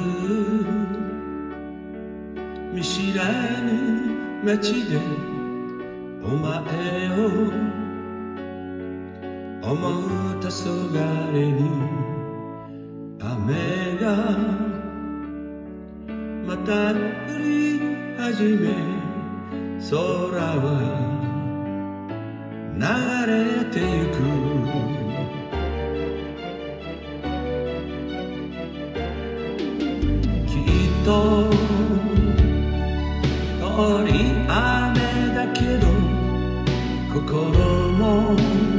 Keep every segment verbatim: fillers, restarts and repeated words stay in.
見知らぬ街でお前を思う黄昏に雨がまた降り始め空は流れてゆくきっと通り雨だけど心も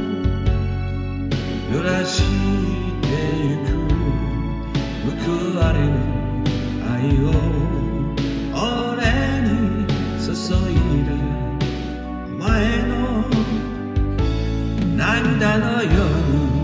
濡らしてゆく報われぬ愛を俺に注いだお前の涙のように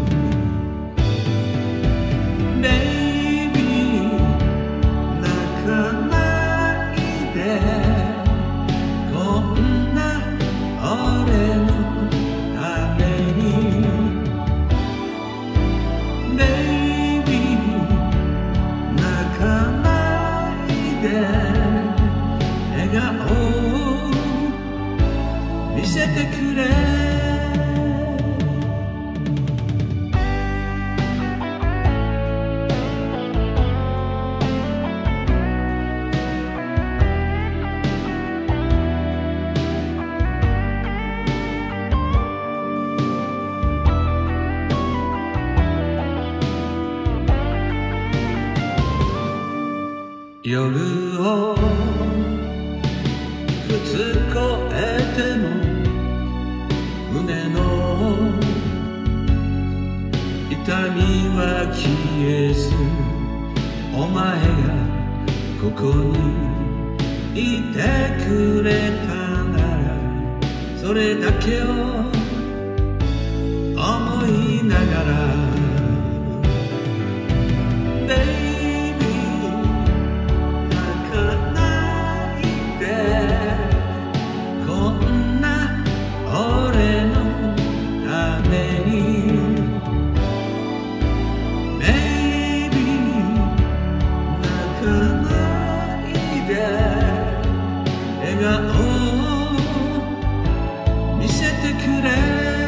笑顔を見せてくれ夜を二つ越えても胸の痛みは消えずお前がここにいてくれたならそれだけを思いながら笑顔を見せてくれ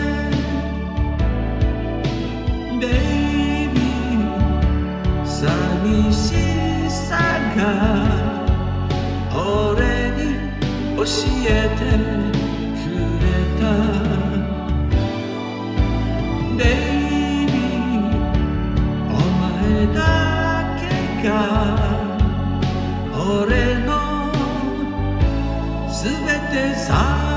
Baby 寂しさが俺に教えてくれた Baby お前だけが俺のすべてさ